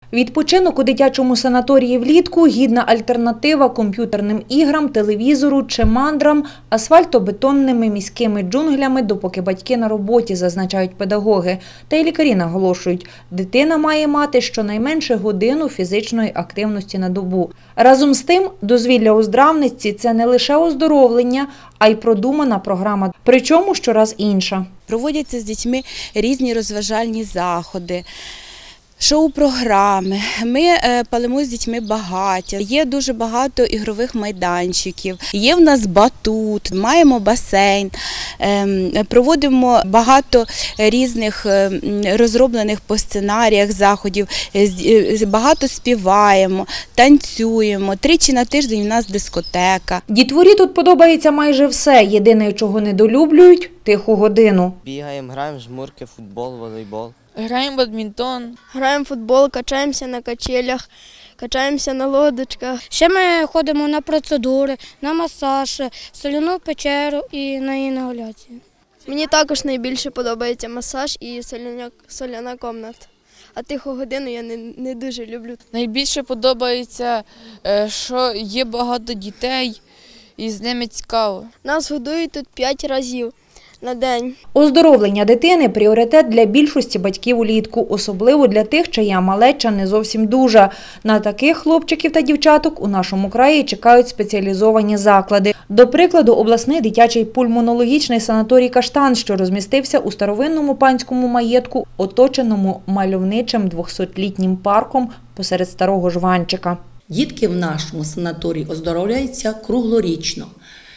Відпочинок у дитячому санаторії влітку – гідна альтернатива комп'ютерним іграм, телевізору чи мандрам, асфальтобетонними міськими джунглями, допоки батьки на роботі, зазначають педагоги. Та й лікарі наголошують – дитина має мати щонайменше годину фізичної активності на добу. Разом з тим, дозвілля у здравниці – це не лише оздоровлення, а й продумана програма, причому щораз інша. Проводяться з дітьми різні розважальні заходи, шоу-програми. Ми палимо з дітьми багаття. Є дуже багато ігрових майданчиків. Є в нас батут, маємо басейн. Проводимо багато різних розроблених по сценаріях заходів. Багато співаємо, танцюємо. Тричі на тиждень у нас дискотека. Дітворі тут подобається майже все. Єдине, чого недолюблюють – тиху годину. Бігаємо, граємо в жмурки, футбол, волейбол. Граємо в бадмінтон. Граємо в футбол, качаємося на качелях, качаємося на лодочках. Ще ми ходимо на процедури, на масаж, соляну печеру і на інгаляцію. Мені також найбільше подобається масаж і соляна кімната. А тиху годину я не дуже люблю. Найбільше подобається, що є багато дітей і з ними цікаво. Нас годують тут 5 разів на день. Оздоровлення дитини – пріоритет для більшості батьків улітку, особливо для тих, чия малеча не зовсім дужа. На таких хлопчиків та дівчаток у нашому краї чекають спеціалізовані заклади. До прикладу, обласний дитячий пульмонологічний санаторій «Каштан», що розмістився у старовинному панському маєтку, оточеному мальовничим 200-літнім парком посеред старого Жванчика. Дітки в нашому санаторії оздоровляються круглорічно.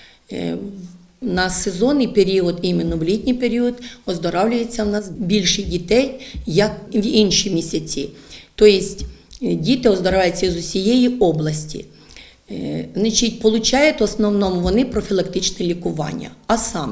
На сезонний період, іменно в літній період, оздоровлюється в нас більше дітей, як в інші місяці. Тобто діти оздоровляються з усієї області. Получають в основному вони профілактичне лікування, а саме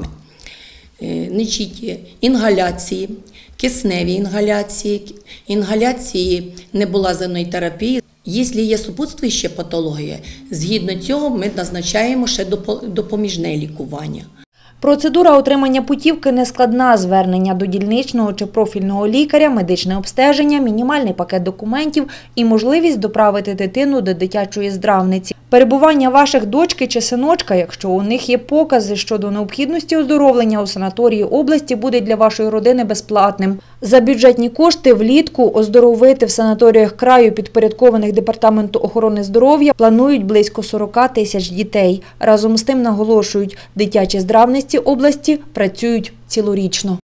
інгаляції, кисневі інгаляції, інгаляції небулазерної терапії. Якщо є супутствуюча патологія, згідно цього ми назначаємо ще допоміжне лікування. Процедура отримання путівки нескладна. Звернення до дільничного чи профільного лікаря, медичне обстеження, мінімальний пакет документів і можливість доправити дитину до дитячої здравниці. Перебування ваших дочки чи синочка, якщо у них є покази щодо необхідності оздоровлення у санаторії області, буде для вашої родини безплатним. За бюджетні кошти влітку оздоровити в санаторіях краю, підпорядкованих Департаменту охорони здоров'я, планують близько 40 тисяч дітей. Разом з тим наголошують, дитячі здравниці області працюють цілорічно.